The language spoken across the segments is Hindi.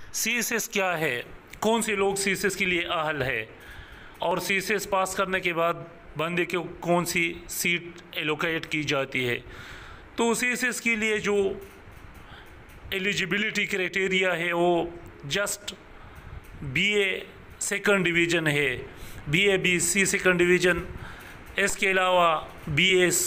सीएसएस क्या है, कौन से लोग सीएसएस के लिए अहल है, और सीएसएस पास करने के बाद बंदे को कौन सी सीट एलोकेट की जाती है। तो सीएसएस के लिए जो एलिजिबिलिटी क्राइटेरिया है वो जस्ट बीए सेकंड डिवीज़न है, बीए बीसी सेकंड डिवीज़न। इसके अलावा BS,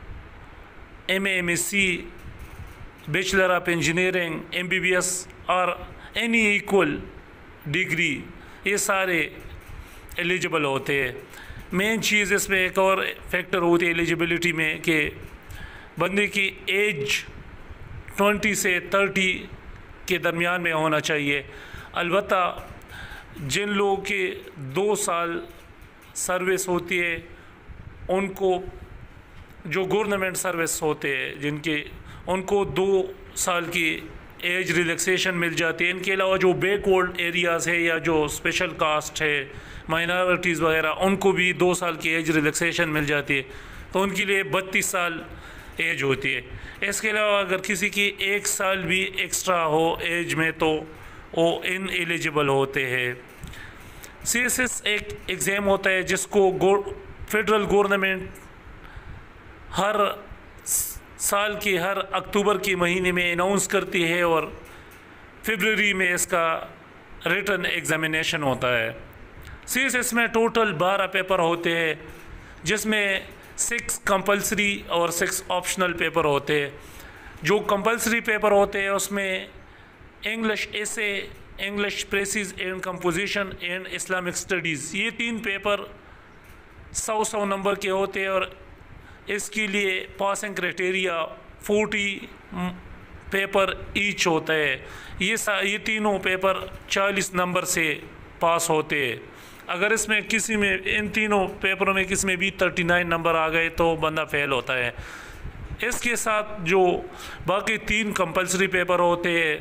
MA, MSc, bachelor of engineering, MBBS और एनी इक्वल डिग्री, ये सारे एलिजिबल होते हैं। मेन चीज़ इसमें एक और फैक्टर होती है एलिजिबिलिटी में कि बंदे की एज 20 से 30 के दरमियान में होना चाहिए। अलबत्ता जिन लोगों के 2 साल सर्विस होती है, उनको जो गवर्नमेंट सर्विस होते हैं जिनके, उनको 2 साल की एज रिलैक्सेशन मिल जाती है। इनके अलावा जो बैकवर्ड एरियाज़ है या जो स्पेशल कास्ट है, माइनॉरिटीज़ वगैरह, उनको भी 2 साल की एज रिलैक्सेशन मिल जाती है, तो उनके लिए 32 साल एज होती है। इसके अलावा अगर किसी की 1 साल भी एक्स्ट्रा हो एज में तो वो इन एलिजिबल होते हैं। सीएसएस एक एग्ज़ाम होता है जिसको फेडरल गवर्नमेंट हर साल के हर अक्टूबर के महीने में अनाउंस करती है और फरवरी में इसका रिटन एग्ज़ामिनेशन होता है। सीएसएस में टोटल 12 पेपर होते हैं, जिसमें 6 कंपलसरी और 6 ऑप्शनल पेपर होते हैं। जो कंपलसरी पेपर होते हैं उसमें English essay, English precis and composition and Islamic studies, ये 3 पेपर 100 नंबर के होते हैं और इसके लिए पासिंग क्राइटेरिया 40 पेपर ईच होता है। ये तीनों पेपर 40 नंबर से पास होते हैं। अगर इसमें किसी में, इन तीनों पेपरों में किसी में भी 39 नंबर आ गए तो बंदा फेल होता है। इसके साथ जो बाकी 3 कंपलसरी पेपर होते हैं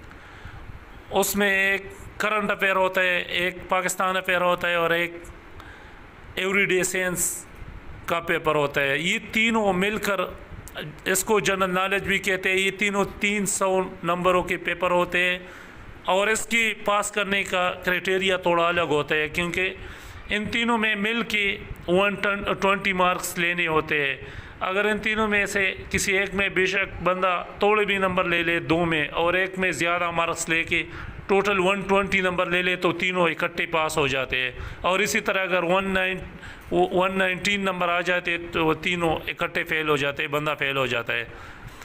उसमें एक करंट अफेयर होता है, एक पाकिस्तान अफेयर होता है और एक एवरीडे साइंस का पेपर होता है। ये तीनों मिलकर, इसको जनरल नॉलेज भी कहते हैं, ये तीनों 300 नंबरों के पेपर होते हैं और इसकी पास करने का क्राइटेरिया थोड़ा अलग होता है, क्योंकि इन तीनों में मिल के 120 मार्क्स लेने होते हैं। अगर इन तीनों में से किसी एक में बेशक बंदा थोड़े भी नंबर ले ले 2 में, और एक में ज़्यादा मार्क्स लेके टोटल 120 नंबर ले ले, तो तीनों इकट्ठे पास हो जाते हैं। और इसी तरह अगर 119 नंबर आ जाते तो वो तीनों इकट्ठे फेल हो जाते, बंदा फेल हो जाता है।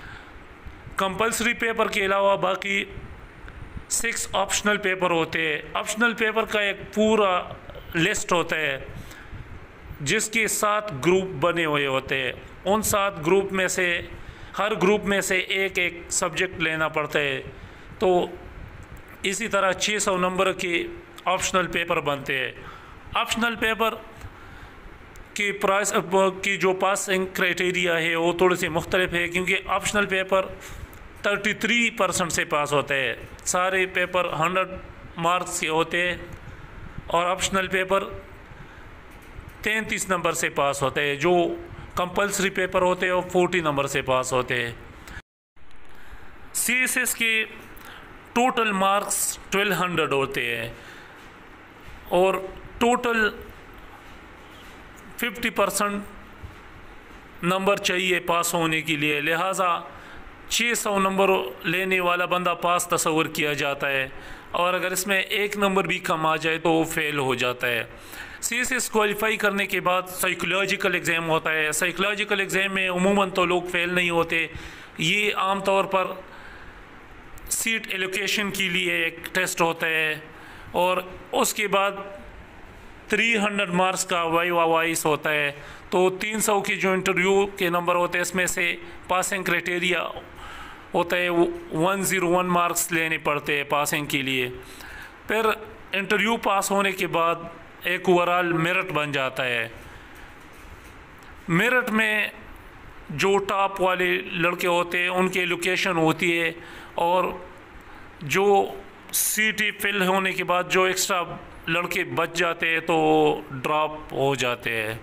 कंपलसरी पेपर के अलावा बाकी 6 ऑप्शनल पेपर होते हैं। ऑप्शनल पेपर का एक पूरा लिस्ट होता है जिसके 7 ग्रुप बने हुए होते हैं। उन 7 ग्रुप में से हर ग्रुप में से एक सब्जेक्ट लेना पड़ता है। तो इसी तरह 600 नंबर के ऑप्शनल पेपर बनते हैं। ऑप्शनल पेपर की प्राइस की जो पासिंग क्राइटेरिया है वो थोड़े से मुख्तलिफ है, क्योंकि ऑप्शनल पेपर 33% से पास होते हैं। सारे पेपर 100 मार्क्स के होते हैं और ऑप्शनल पेपर 33 नंबर से पास होते हैं। जो कंपलसरी पेपर होते हैं वो 40 नंबर से पास होते हैं। सीएसएस के टोटल मार्क्स 1200 होते हैं और टोटल 50% नंबर चाहिए पास होने के लिए, लिहाजा 600 नंबर लेने वाला बंदा पास तस्वर किया जाता है, और अगर इसमें 1 नंबर भी कम आ जाए तो वो फेल हो जाता है। सीएसएस क्वालिफाई करने के बाद साइकोलॉजिकल एग्ज़ाम होता है। साइकोलॉजिकल एग्ज़ाम में उमूमन तो लोग फेल नहीं होते, ये आम तौर पर सीट एलोकेशन के लिए एक टेस्ट होता है और उसके बाद 300 मार्क्स का वाइवा वाइस होता है। तो 300 की जो इंटरव्यू के नंबर होते हैं इसमें से पासिंग क्राइटेरिया होता है, वो 101 मार्क्स लेने पड़ते हैं पासिंग के लिए। फिर इंटरव्यू पास होने के बाद एक ओवरऑल मेरिट बन जाता है। मेरिट में जो टॉप वाले लड़के होते हैं उनकी एलोकेशन होती है, और जो सीट फिल होने के बाद जो एक्स्ट्रा लड़के बच जाते हैं तो ड्रॉप हो जाते हैं।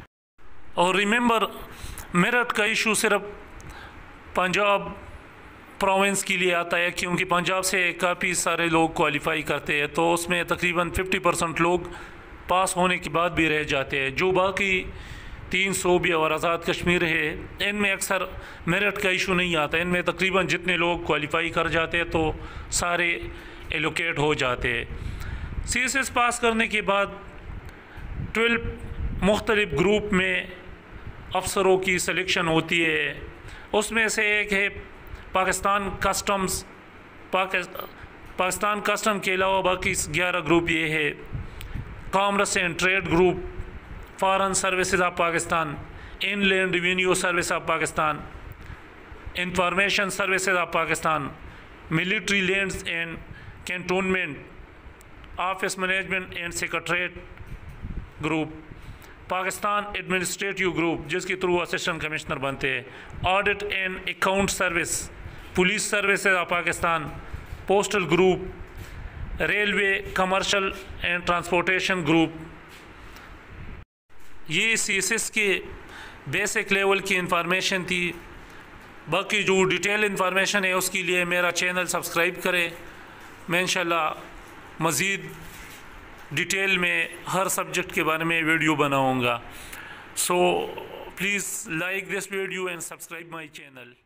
और रिमेंबर, मेरिट का इशू सिर्फ पंजाब प्रोविंस के लिए आता है, क्योंकि पंजाब से काफ़ी सारे लोग क्वालिफाई करते हैं, तो उसमें तकरीबन 50% लोग पास होने के बाद भी रह जाते हैं। जो बाकी 3 सूबे और आज़ाद कश्मीर है, इनमें अक्सर मेरिट का इशू नहीं आता। इनमें तकरीबन जितने लोग क्वालिफाई कर जाते हैं तो सारे एलोकेट हो जाते हैं। CSS पास करने के बाद 12 मुख्तलिफ ग्रुप में अफसरों की सिलेक्शन होती है। उसमें से एक है पाकिस्तान कस्टम्स। पाकिस्तान कस्टम के अलावा बाकी 11 ग्रुप ये है: commerce and trade group, foreign services of Pakistan, inland revenue service of Pakistan, information services of Pakistan, military lands and cantonment, office management and secretariat group, Pakistan administrative group जिसके थ्रू असिस्टेंट कमिश्नर बनते हैं, audit and account service, police services of Pakistan, postal group, railway, commercial and transportation group. ये CSS के बेसिक लेवल की इंफॉर्मेशन थी। बाकी जो डिटेल इंफॉर्मेशन है उसके लिए मेरा चैनल सब्सक्राइब करें। मैं इंशाल्लाह मज़ीद डिटेल में हर सब्जेक्ट के बारे में वीडियो बनाऊंगा। So please like this video and subscribe my channel.